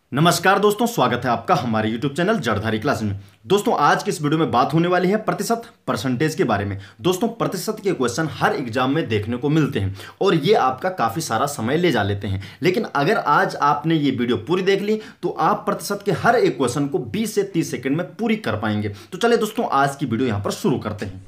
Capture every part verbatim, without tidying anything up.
नमस्कार दोस्तों, स्वागत है आपका हमारे यूट्यूब चैनल जड़धारी क्लास में। दोस्तों आज की इस वीडियो में बात होने वाली है प्रतिशत परसेंटेज के बारे में। दोस्तों प्रतिशत के क्वेश्चन हर एग्जाम में देखने को मिलते हैं और ये आपका काफ़ी सारा समय ले जा लेते हैं, लेकिन अगर आज आपने ये वीडियो पूरी देख ली तो आप प्रतिशत के हर एक क्वेश्चन को बीस से तीस सेकेंड में पूरी कर पाएंगे। तो चलिए दोस्तों आज की वीडियो यहाँ पर शुरू करते हैं।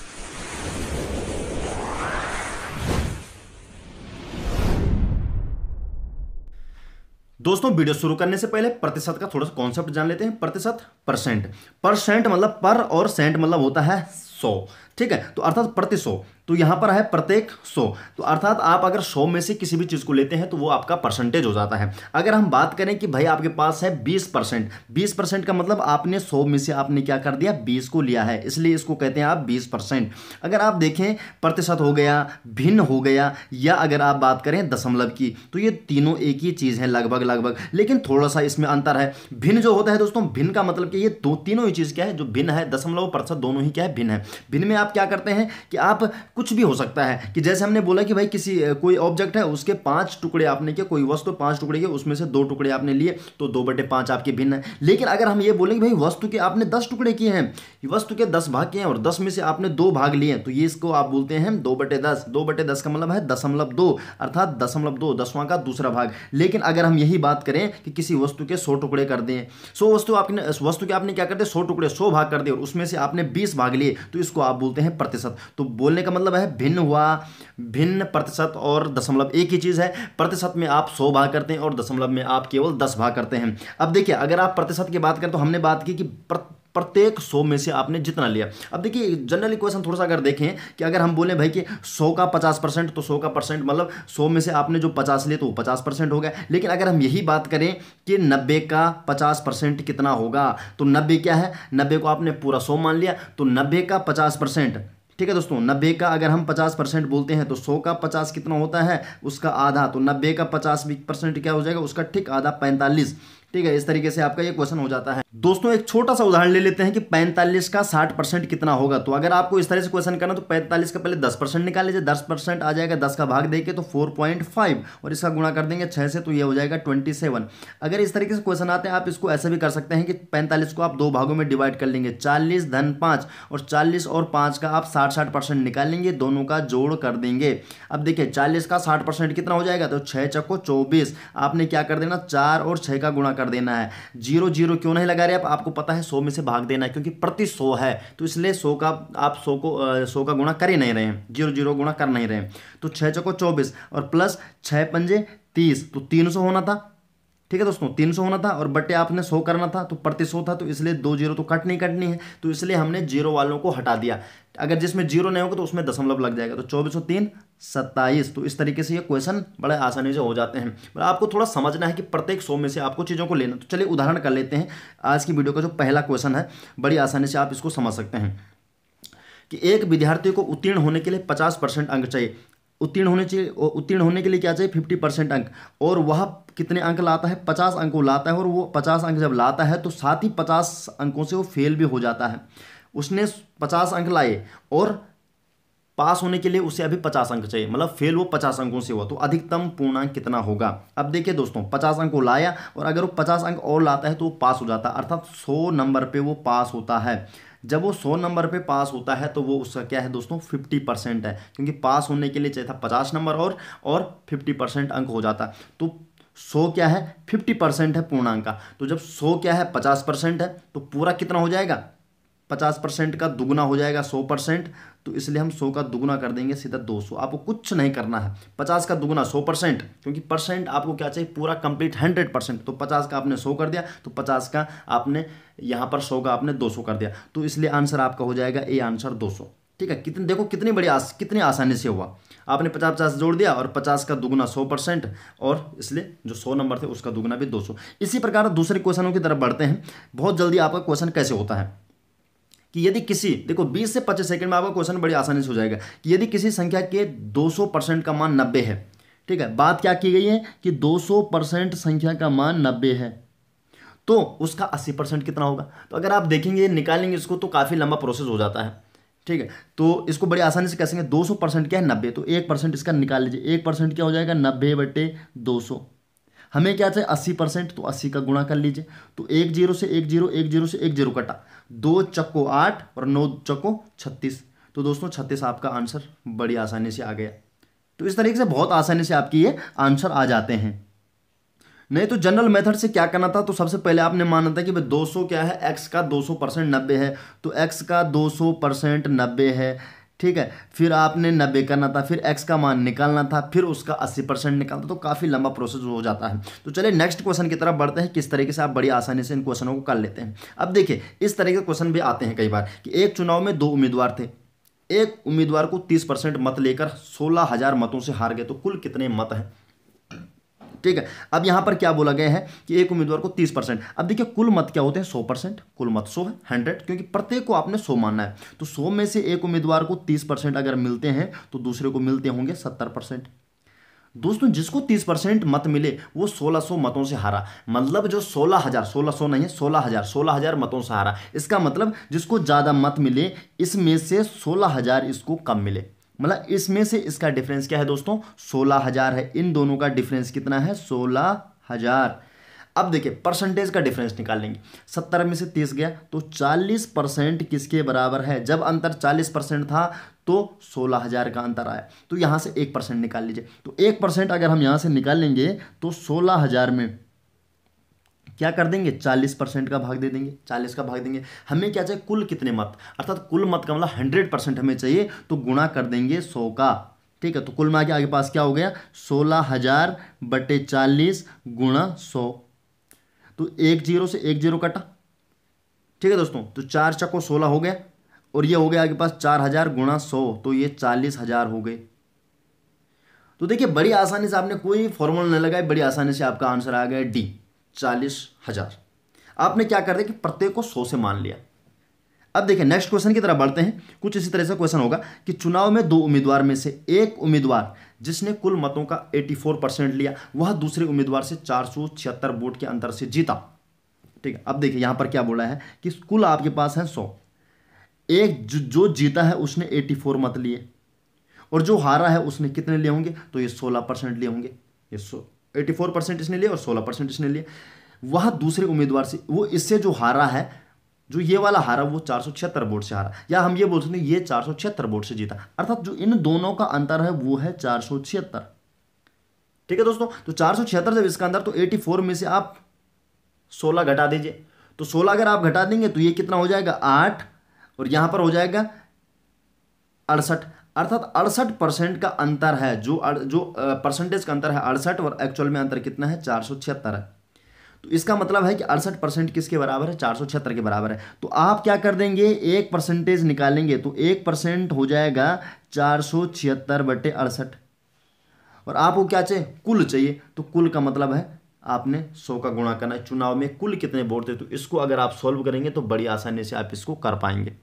दोस्तों वीडियो शुरू करने से पहले प्रतिशत का थोड़ा सा कॉन्सेप्ट जान लेते हैं। प्रतिशत परसेंट, परसेंट मतलब पर और सेंट मतलब होता है सौ, ठीक है। तो अर्थात प्रति सौ, तो यहां पर है प्रत्येक सौ, तो अर्थात आप अगर सौ में से किसी भी चीज को लेते हैं तो वो आपका परसेंटेज हो जाता है। अगर हम बात करें कि भाई आपके पास है बीस परसेंट, बीस परसेंट का मतलब आपने सौ में से आपने क्या कर दिया, बीस को लिया है, इसलिए इसको कहते हैं आप बीस परसेंट। अगर आप देखें प्रतिशत हो गया, भिन्न हो गया, या अगर आप बात करें दशमलव की, तो ये तीनों एक ही चीज है लगभग लगभग, लेकिन थोड़ा सा इसमें अंतर है। भिन्न जो होता है दोस्तों, भिन्न का मतलब कि ये दो तीनों ही चीज क्या है, जो भिन्न है, दशमलव प्रतिशत दोनों ही क्या है, भिन्न है। भिन्न में आप क्या करते हैं कि आप कुछ भी हो सकता है कि जैसे हमने बोला कि भाई किसी कोई ऑब्जेक्ट है, उसके पांच टुकड़े आपने किए, कोई वस्तु पांच टुकड़े किए, उसमें से दो टुकड़े आपने लिए, तो दो बटे पांच आपके भिन्न है। लेकिन अगर हम ये बोलेंगे भाई वस्तु के आपने दस टुकड़े किए हैं, वस्तु के दस भाग किए हैं और दस में से आपने दो भाग लिए, तो ये इसको आप बोलते हैं दो बटे दस। दो बटे दस का मतलब है दशमलव दो, अर्थात दशमलव दो दसवां का दूसरा भाग। लेकिन अगर हम यही बात करें कि किसी वस्तु के सौ टुकड़े कर दें, सौ वस्तु आपने वस्तु के आपने क्या कर दिया, सौ टुकड़े, सौ भाग कर दिए और उसमें से आपने बीस भाग लिए, तो इसको आप बोलते हैं प्रतिशत। तो बोलने का मतलब है भिन्न हुआ, भिन्न प्रतिशत और दशमलव एक ही चीज है। प्रतिशत में आप सौ भाग करते हैं और दशमलव में आप केवल दस भाग करते हैं। अब देखिए अगर आप प्रतिशत की बात करें तो हमने बात की कि प्रत्येक सौ में से आपने जितना लिया। अब देखिए जनरल इक्वेशन थोड़ा सा अगर देखें कि अगर हम बोले भाई कि सौ का पचास परसेंट, तो सौ का परसेंट मतलब सौ में से आपने जो पचास लिए तो वो पचास परसेंट हो गया। लेकिन अगर हम यही बात करें कि नब्बे का पचास परसेंट कितना होगा, तो नब्बे क्या है, नब्बे को आपने पूरा सौ मान लिया, तो नब्बे का पचास परसेंट, ठीक है दोस्तों, नब्बे का अगर हम पचास परसेंट बोलते हैं तो सौ का पचास कितना होता है, उसका आधा, तो नब्बे का पचास परसेंट क्या हो जाएगा, उसका ठीक आधा, पैंतालीस। ठीक है, इस तरीके से आपका ये क्वेश्चन हो जाता है। दोस्तों एक छोटा सा उदाहरण ले लेते हैं कि पैंतालीस का साठ परसेंट कितना होगा। तो अगर आपको इस तरह से क्वेश्चन करना तो पैंतालीस का पहले दस परसेंट निकाल लीजिए, दस परसेंट आ जाएगा, दस का भाग देके तो फोर पॉइंट फाइव, और इसका गुणा कर देंगे छः से, तो ये हो जाएगा ट्वेंटी सेवन। अगर इस तरीके से क्वेश्चन आते हैं आप इसको ऐसे भी कर सकते हैं कि पैंतालीस को आप दो भागों में डिवाइड कर लेंगे, चालीस धन पाँच, और चालीस और पाँच का आप साठ साठ परसेंट निकाल लेंगे, दोनों का जोड़ कर देंगे। अब देखिए चालीस का साठ परसेंट कितना हो जाएगा, तो छः चौको चौबीस, आपने क्या कर देना, चार और छः का गुणा कर देना है। जीरो जीरो क्यों नहीं लगा रहे आप, आपको पता है सौ में से भाग देना है, क्योंकि प्रति सौ है, तो इसलिए सौ का आप सौ को सौ का गुणा कर ही नहीं रहे हैं, जीरो जीरो गुणा कर नहीं रहे हैं। तो छः चौको चौबीस और प्लस छः पंजे तीस, तो तीन सौ होना था, ठीक है दोस्तों, तीन सौ होना था, और बटे आपने सौ करना था, तो प्रति सौ था, तो इसलिए दो जीरो तो कट नहीं कटनी है, तो इसलिए हमने जीरो वालों को हटा दिया। अगर जिसमें जीरो नहीं होगा तो उसमें दशमलव लग जाएगा, तो चौबीस सौ तीन सत्ताईस। तो इस तरीके से ये क्वेश्चन बड़े आसानी से हो जाते हैं। पर आपको थोड़ा समझना है कि प्रत्येक सौ में से आपको चीज़ों को लेना। तो चलिए उदाहरण कर लेते हैं। आज की वीडियो का जो पहला क्वेश्चन है, बड़ी आसानी से आप इसको समझ सकते हैं कि एक विद्यार्थी को उत्तीर्ण होने के लिए पचास परसेंट अंक चाहिए। उत्तीर्ण होने चाहिए उत्तीर्ण होने के लिए क्या चाहिए, फिफ्टी परसेंट अंक, और वह कितने अंक लाता है, पचास अंक लाता है, और वो पचास अंक जब लाता है तो साथ ही पचास अंकों से वो फेल भी हो जाता है। उसने पचास अंक लाए और पास होने के लिए उसे अभी पचास अंक चाहिए, मतलब फेल वो पचास अंकों से हुआ, तो अधिकतम पूर्णांक कितना होगा। अब देखिए दोस्तों, पचास अंक को लाया और अगर वो पचास अंक और लाता है तो वो पास हो जाता है, अर्थात सौ नंबर पे वो पास होता है। जब वो सौ नंबर पे पास होता है तो वो उसका क्या है दोस्तों, फिफ्टी परसेंट है, क्योंकि पास होने के लिए चाहिए था पचास नंबर और और फिफ्टी परसेंट अंक हो जाता। तो सौ क्या है, फिफ्टी परसेंट है पूर्णांक का। तो जब सौ क्या है, पचास परसेंट है, तो पूरा कितना हो जाएगा, पचास परसेंट का दुगुना हो जाएगा सौ परसेंट, तो इसलिए हम सौ का दुगुना कर देंगे सीधा दो सौ। आपको कुछ नहीं करना है, पचास का दुगुना सौ परसेंट, क्योंकि परसेंट आपको क्या चाहिए, पूरा कंप्लीट हंड्रेड परसेंट। तो पचास का आपने सौ कर दिया, तो पचास का आपने यहाँ पर सौ का आपने दो सौ कर दिया, तो इसलिए आंसर आपका हो जाएगा ए आंसर दो सौ। ठीक है, कितने देखो कितनी बड़ी आस, कितनी आसानी से हुआ। आपने पचास पचास जोड़ दिया और पचास का दुगुना सौ परसेंट, और इसलिए जो सौ नंबर थे उसका दुगुना भी दो सौ। इसी प्रकार दूसरे क्वेश्चनों की तरफ बढ़ते हैं। बहुत जल्दी आपका क्वेश्चन कैसे होता है कि यदि किसी, देखो बीस से पच्चीस सेकंड में आपका क्वेश्चन बड़ी आसानी से हो जाएगा कि यदि किसी संख्या के दो सौ परसेंट का मान नब्बे है, ठीक है, बात क्या की गई है कि दो सौ परसेंट संख्या का मान नब्बे है, तो उसका अस्सी परसेंट कितना होगा। तो अगर आप देखेंगे निकालेंगे इसको तो काफ़ी लंबा प्रोसेस हो जाता है, ठीक है। तो इसको बड़ी आसानी से कैसे, दो सौ परसेंट क्या है, नब्बे, तो एक परसेंट इसका निकाल लीजिए, एक परसेंट क्या हो जाएगा, नब्बे बटे दो सौ। हमें क्या चाहिए अस्सी परसेंट, तो अस्सी का गुणा कर लीजिए। तो एक जीरो से एक जीरो, एक जीरो से एक जीरो कटा, दो चक्को आठ और नौ चक्को छत्तीस। तो दोस्तों छत्तीस आपका आंसर बड़ी आसानी से आ गया। तो इस तरीके से बहुत आसानी से आपकी ये आंसर आ जाते हैं। नहीं तो जनरल मेथड से क्या करना था, तो सबसे पहले आपने माना था कि भाई दो सौ क्या है, x का दो सौ परसेंट नब्बे है, तो x का दो सौ परसेंट नब्बे है, ठीक है। फिर आपने नब्बे करना था, फिर x का मान निकालना था, फिर उसका अस्सी परसेंट निकालना, तो काफ़ी लंबा प्रोसेस हो जाता है। तो चलिए नेक्स्ट क्वेश्चन की तरफ बढ़ते हैं, किस तरीके से आप बड़ी आसानी से इन क्वेश्चनों को कर लेते हैं। अब देखिए इस तरीके के क्वेश्चन भी आते हैं कई बार कि एक चुनाव में दो उम्मीदवार थे, एक उम्मीदवार को तीस परसेंट मत लेकर सोलह हजार मतों से हार गए, तो कुल कितने मत हैं, ठीक है। अब यहां पर क्या बोला गया है कि एक उम्मीदवार को तीस परसेंट। अब देखिए कुल मत क्या होते हैं, सौ परसेंट, कुल मत सौ है, हंड्रेड, क्योंकि प्रत्येक को आपने सौ मानना है। तो सौ में से एक उम्मीदवार को तीस परसेंट अगर मिलते हैं तो दूसरे को मिलते होंगे सत्तर परसेंट। दोस्तों जिसको तीस परसेंट मत मिले वो सोलह सौ मतों से हारा, मतलब जो सोलह हजार, सोलह सौ नहीं है, सोलह हजार, सोलह हजार मतों से हारा। इसका मतलब जिसको ज्यादा मत मिले इसमें से सोलह हजार इसको कम मिले, मतलब इसमें से इसका डिफरेंस क्या है दोस्तों, सोलह हजार है। इन दोनों का डिफरेंस कितना है, सोलह हजार। अब देखिए परसेंटेज का डिफरेंस निकालेंगे, सत्तर में से तीस गया तो चालीस परसेंट किसके बराबर है। जब अंतर चालीस परसेंट था तो सोलह हजार का अंतर आया, तो यहां से एक परसेंट निकाल लीजिए। तो एक परसेंट अगर हम यहां से निकालेंगे तो सोलह हजार में क्या कर देंगे, चालीस परसेंट का भाग दे देंगे, चालीस का भाग देंगे। हमें क्या चाहिए, कुल कितने मत, अर्थात कुल मत का मतलब हंड्रेड परसेंट हमें चाहिए, तो गुणा कर देंगे सौ का, ठीक है। तो कुल मिला के आगे पास क्या हो गया, सोलह हजार बटे चालीस गुणा सौ। तो एक जीरो से एक जीरो कटा, ठीक है दोस्तों। तो चार चक्को सोलह हो गया, और ये हो गया आगे पास चार हजार गुणा सौ, तो ये चालीस हजार हो गए। तो देखिए बड़ी आसानी से आपने कोई फॉर्मूला नहीं लगाया, बड़ी आसानी से आपका आंसर आ गया डी, चालीस हजार। आपने क्या कर दिया कि प्रत्येक को सौ से मान लिया। अब देखिए नेक्स्ट क्वेश्चन की तरफ बढ़ते हैं। कुछ इसी तरह से क्वेश्चन होगा कि चुनाव में दो उम्मीदवार में से एक उम्मीदवार जिसने कुल मतों का चौरासी परसेंट लिया, वह दूसरे उम्मीदवार से चार सौ छिहत्तर वोट के अंतर से जीता, ठीक है। अब देखिए यहां पर क्या बोला है कि कुल आपके पास है सौ, एक जो, जो जीता है उसने चौरासी मत लिए, और जो हारा है उसने कितने लिए होंगे, तो ये सोलह परसेंट लिए होंगे। ये सो एटी फोर परसेंट इसने लिए और सोलह परसेंट इसने लिए। वह दूसरे उम्मीदवार से, वो इससे जो हारा है, जो ये वाला हारा, वो चार सौ छिहत्तर वोट से हारा, या हम ये बोल सकते हैं ये चार सौ छिहत्तर वोट से जीता, अर्थात जो इन दोनों का अंतर है वो है चार सौ छिहत्तर, ठीक है दोस्तों। तो चार सौ छिहत्तर जब इसका अंतर, तो चौरासी में से आप सोलह घटा दीजिए। तो सोलह अगर आप घटा देंगे तो ये कितना हो जाएगा, आठ, और यहां पर हो जाएगा अड़सठ, अर्थात अड़सठ परसेंट का अंतर है। जो जो परसेंटेज का अंतर है अड़सठ, और एक्चुअल में अंतर कितना है, चार सौ छिहत्तर है। तो इसका मतलब है कि अड़सठ परसेंट किसके बराबर है, चार सौ छिहत्तर के बराबर है। तो आप क्या कर देंगे, एक परसेंटेज निकालेंगे, तो एक परसेंट हो जाएगा चार सौ छिहत्तर बटे अड़सठ, और आपको क्या चाहिए, कुल चाहिए। तो कुल का मतलब है आपने सौ का गुणा करना है। चुनाव में कुल कितने वोट थे, तो इसको अगर आप सॉल्व करेंगे तो बड़ी आसानी से आप इसको कर पाएंगे।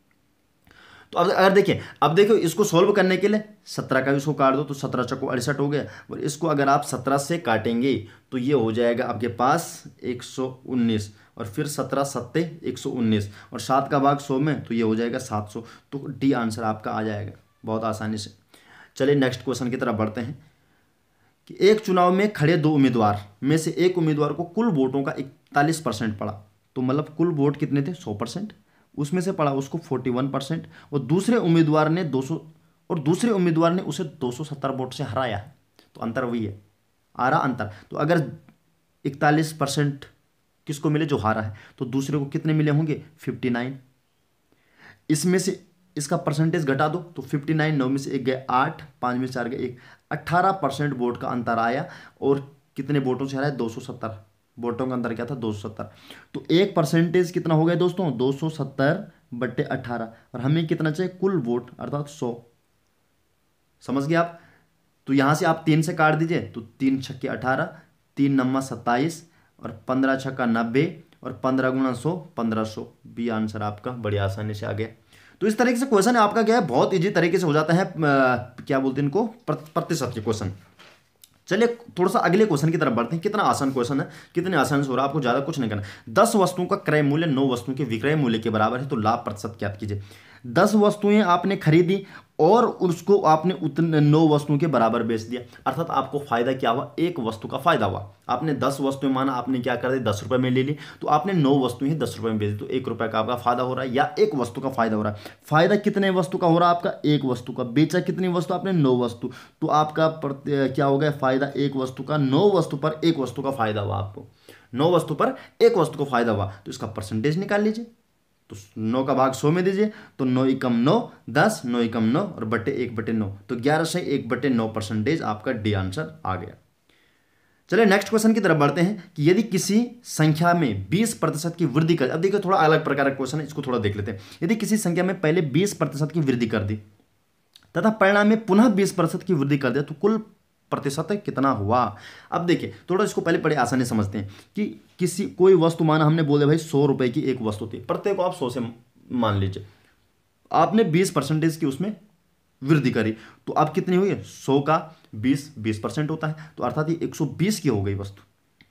तो अब अगर देखिए, अब देखो इसको सॉल्व करने के लिए सत्रह का इसको काट दो, तो सत्रह चक्को अड़सठ हो गया, और इसको अगर आप सत्रह से काटेंगे तो ये हो जाएगा आपके पास एक सौ उन्नीस, और फिर सत्रह सत्ते एक सौ उन्नीस, और सात का भाग सौ में, तो ये हो जाएगा सात सौ। तो डी आंसर आपका आ जाएगा बहुत आसानी से। चलिए नेक्स्ट क्वेश्चन की तरफ बढ़ते हैं कि एक चुनाव में खड़े दो उम्मीदवार में से एक उम्मीदवार को कुल वोटों का इकतालीस परसेंट पड़ा, तो मतलब कुल वोट कितने थे, सौ परसेंट, उसमें से पड़ा उसको इकतालीस परसेंट, और दूसरे उम्मीदवार ने दो सौ, और दूसरे उम्मीदवार ने उसे दो सौ सत्तर वोट से हराया है। तो अंतर वही है, आ रहा अंतर। तो अगर इकतालीस परसेंट किसको मिले, जो हारा है, तो दूसरे को कितने मिले होंगे, उनसठ। इसमें से इसका परसेंटेज घटा दो, तो उनसठ, नौ में से एक गए आठ, पाँच में से चार गए एक, अट्ठारह परसेंट वोट का अंतर आया, और कितने वोटों से हराया, दो सौ सत्तर वोटों का अंतर क्या था, दो सौ सत्तर। तो एक परसेंटेज कितना हो गया दोस्तों, दो सौ सत्तर बट्टे अट्ठारह, और हमें कितना चाहिए, कुल वोट अर्थात सौ। समझ गए आप। तो यहां से आप तीन से काट दीजिए, तो तीन छक्के अठारह, तीन नम्मा सत्ताईस, और पंद्रह छक्का नब्बे, और पंद्रह गुना सौ पंद्रह सौ। बी आंसर आपका बड़ी आसानी से आ गया। तो इस तरीके से क्वेश्चन आपका क्या है, बहुत इजी तरीके से हो जाता है, क्या बोलते हैं इनको, प्रतिशत के क्वेश्चन। चलिए थोड़ा सा अगले क्वेश्चन की तरफ बढ़ते हैं। कितना आसान क्वेश्चन है, कितने आसान से हो रहा है, आपको ज्यादा कुछ नहीं करना। दस वस्तुओं का क्रय मूल्य नौ वस्तुओं के विक्रय मूल्य के बराबर है, तो लाभ प्रतिशत ज्ञात कीजिए। दस वस्तुएं आपने खरीदी और उसको आपने उतने नौ वस्तुओं के बराबर बेच दिया, अर्थात आपको फायदा क्या हुआ, एक वस्तु का फायदा हुआ। आपने दस वस्तुएं माना, आपने क्या कर दी, दस रुपए में ले ली, तो आपने नौ वस्तुएं ही दस रुपए में बेच दी, तो एक रुपए का आपका फायदा हो रहा है, या एक वस्तु का फायदा हो रहा है। फायदा कितने वस्तु का हो रहा है आपका, एक वस्तु का। बेचा कितनी वस्तु आपने, नौ वस्तु, तो आपका क्या हो गया, फायदा एक वस्तु का, नौ वस्तु पर एक वस्तु का फायदा हुआ आपको, नौ वस्तु पर एक वस्तु को फायदा हुआ, तो इसका परसेंटेज निकाल लीजिए। तो नौ का भाग सौ में दीजिए, तो नौ एकम नौ, दस, नौ एकम नौ और बटे एक बटे नौ, तो ग्यारह से एक बटे नौ परसेंटेज आपका डी आंसर आ गया। चलिए नेक्स्ट क्वेश्चन की तरफ बढ़ते हैं कि यदि किसी संख्या में बीस प्रतिशत की वृद्धि कर, अब देखिए थोड़ा अलग प्रकार का क्वेश्चन है, इसको थोड़ा देख लेते हैं। यदि किसी संख्या में पहले बीस प्रतिशत की वृद्धि कर दी तथा परिणाम में पुनः बीस प्रतिशत की वृद्धि कर दिया, तो कुल प्रतिशत कितना हुआ। अब देखिए थोड़ा इसको पहले पढ़े आसानी समझते हैं कि किसी कोई वस्तु माना हमने बोले भाई सौ रुपए की एक वस्तु थी, प्रत्येक को आप सौ से मान लीजिए, आपने बीस परसेंटेज की उसमें वृद्धि करी, तो अब कितनी हुई, सौ का बीस, बीस परसेंट होता है, तो अर्थात ये एक सौ बीस की हो गई वस्तु,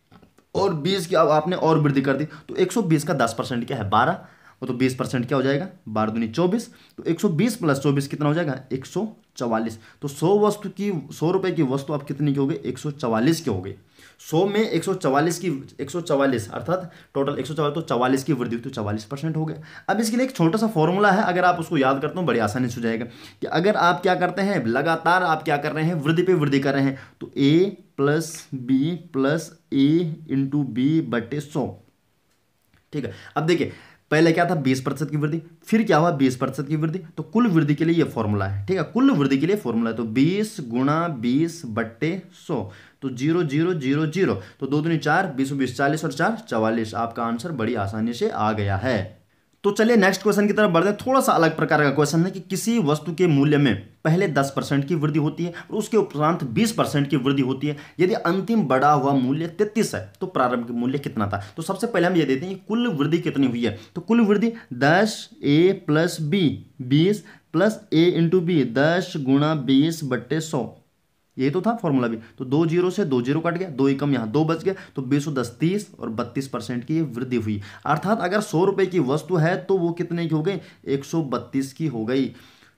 और बीस की अब आपने और वृद्धि कर दी, तो एक सौ बीस का दस परसेंट क्या है, बारह, वो तो बीस परसेंट क्या हो जाएगा, बारह दूनी चौबीस, तो एक सौ बीस प्लस चौबीस कितना हो जाएगा, एक सौ चवालीस। तो सौ वस्तु की, सौ रुपए की वस्तु अब कितनी की हो गई, एक सौ चवालीस की हो गई। सौ में एक सौ चवालीस की, एक सौ चवालीस अर्थात टोटल एक सौ चवालीस, तो चवालीस की वृद्धि हुई, तो चवालीस परसेंट हो गया। अब इसके लिए एक छोटा सा फॉर्मूला है, अगर आप उसको याद करते हो बड़ी आसानी से हो जाएगा कि अगर आप क्या करते हैं, लगातार आप क्या कर रहे हैं, वृद्धि पे वृद्धि कर रहे हैं, तो A plus B plus A into B बटे सौ, ठीक है। अब देखिए पहले क्या था, बीस प्रतिशत की वृद्धि, फिर क्या हुआ, बीस प्रतिशत की वृद्धि, तो कुल वृद्धि के लिए ये फॉर्मूला है, ठीक है, कुल वृद्धि के लिए फॉर्मूला है, तो बीस गुणा बीस बट्टे सौ, तो जीरो जीरो जीरो जीरो, तो दो दूनी चार, बीस बीस चालीस और चार चवालीस, आपका आंसर बड़ी आसानी से आ गया है। तो चलिए नेक्स्ट क्वेश्चन की तरफ बढ़ते हैं। थोड़ा सा अलग प्रकार का क्वेश्चन है कि किसी वस्तु के मूल्य में पहले दस परसेंट की वृद्धि होती है और उसके उपरांत बीस परसेंट की वृद्धि होती है। यदि अंतिम बढ़ा हुआ मूल्य तैंतीस है तो प्रारंभिक मूल्य कितना था। तो सबसे पहले हम ये देते हैं कि कुल वृद्धि कितनी हुई है। तो कुल वृद्धि दस ए प्लस बी, बीस प्लस ए इंटू बी, दस गुणा बीस बट्टे सौ, यही तो था फॉर्मूला भी। तो दो जीरो से दो जीरो कट गया, दो एकम यहाँ दो बच गया, तो बीस सौ दस तीस और बत्तीस परसेंट की वृद्धि हुई। अर्थात अगर सौ रुपए की वस्तु है तो वो कितने की हो गई, एक सौ बत्तीस की हो गई।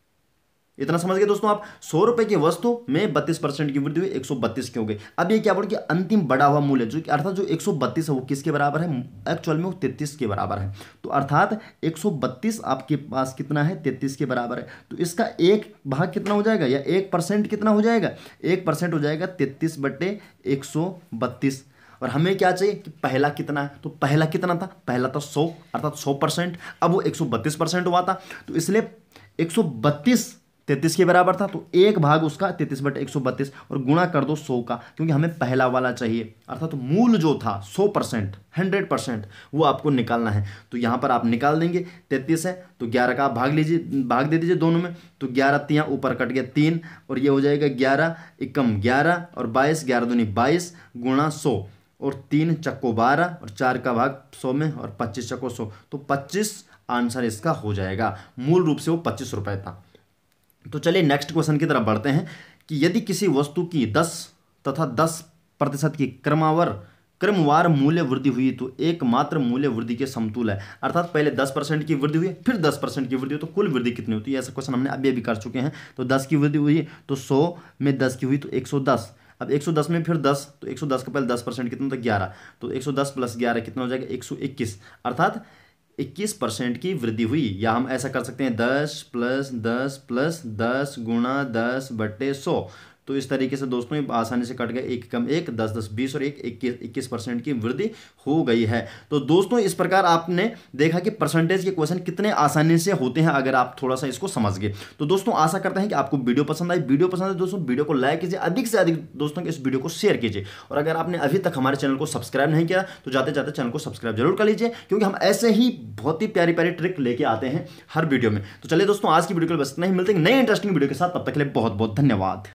इतना समझ गए दोस्तों आप, सौ रुपए की वस्तु में बत्तीस परसेंट की वृद्धि हुई, एक सौ बत्तीस की हो गई। अब ये क्या बोल कि अंतिम बढ़ा हुआ मूल्य जो अर्थात जो एक सौ बत्तीस है वो किसके बराबर है, एक्चुअल में वो तैंतीस के बराबर है। तो अर्थात एक सौ बत्तीस आपके पास कितना है, तैंतीस के बराबर है। तो इसका एक भाग कितना हो जाएगा या एक परसेंट कितना हो जाएगा, एक परसेंट हो जाएगा तैंतीस बटे एक सौ बत्तीस। और हमें क्या चाहिए कि पहला कितना है, तो पहला कितना था, पहला था सौ अर्थात सौ परसेंट, अब वो एक सौ बत्तीस परसेंट हुआ था। तो इसलिए एक सौ बत्तीस तैंतीस के बराबर था, तो एक भाग उसका तैंतीस बटे एक सौ बत्तीस और गुणा कर दो सौ का, क्योंकि हमें पहला वाला चाहिए। अर्थात तो मूल जो था सौ परसेंट, हंड्रेड परसेंट वो आपको निकालना है। तो यहाँ पर आप निकाल देंगे, तैंतीस है तो ग्यारह का आप भाग लीजिए, भाग दे दीजिए दोनों में, तो ग्यारह तियाँ ऊपर कट गया तीन और ये हो जाएगा ग्यारह एकम ग्यारह और बाईस, ग्यारह दूनी बाईस गुणा सौ और तीन चक्को बारह और चार का भाग सौ में और पच्चीस चक्को सौ, तो पच्चीस आंसर इसका हो जाएगा। मूल रूप से वो पच्चीस रुपए था। तो चलिए नेक्स्ट क्वेश्चन की तरफ बढ़ते हैं कि यदि किसी वस्तु की दस तथा दस प्रतिशत की क्रमवार क्रमवार मूल्य वृद्धि हुई तो एकमात्र मूल्य वृद्धि के समतुल है। अर्थात पहले दस परसेंट की वृद्धि हुई फिर दस परसेंट की वृद्धि हुई तो कुल वृद्धि कितनी होती है, ऐसा क्वेश्चन हमने अभी अभी कर चुके हैं। तो दस की वृद्धि हुई तो सौ में दस की हुई तो एक सौ दस, अब एक सौ दस में फिर दस, तो एक सौ दस का पहले दस परसेंट कितना होता है ग्यारह, तो एक सौ दस प्लस ग्यारह कितना हो जाएगा एक सौ इक्कीस, अर्थात इक्कीस परसेंट की वृद्धि हुई। या हम ऐसा कर सकते हैं दस प्लस दस प्लस दस गुणा दस बटे सौ। तो इस तरीके से दोस्तों ये आसानी से कट गए, एक कम एक, दस दस बीस और एक इक्कीस इक्कीस परसेंट की वृद्धि हो गई है। तो दोस्तों इस प्रकार आपने देखा कि परसेंटेज के क्वेश्चन कितने आसानी से होते हैं अगर आप थोड़ा सा इसको समझ गए। तो दोस्तों आशा करते हैं कि आपको वीडियो पसंद आई। वीडियो पसंद है दोस्तों वीडियो को लाइक कीजिए, अधिक से अधिक दोस्तों के इस वीडियो को शेयर कीजिए। और अगर आपने अभी तक हमारे चैनल को सब्सक्राइब नहीं किया तो जाते जाते चैनल को सब्सक्राइब जरूर कर लीजिए, क्योंकि हम ऐसे ही बहुत ही प्यारी प्यारी ट्रिक लेके आते हैं हर वीडियो में। तो चलिए दोस्तों आज की वीडियो के लिए बस इतना ही, मिलते हैं नए इंटरेस्टिंग वीडियो के साथ, तब तक के लिए बहुत बहुत धन्यवाद।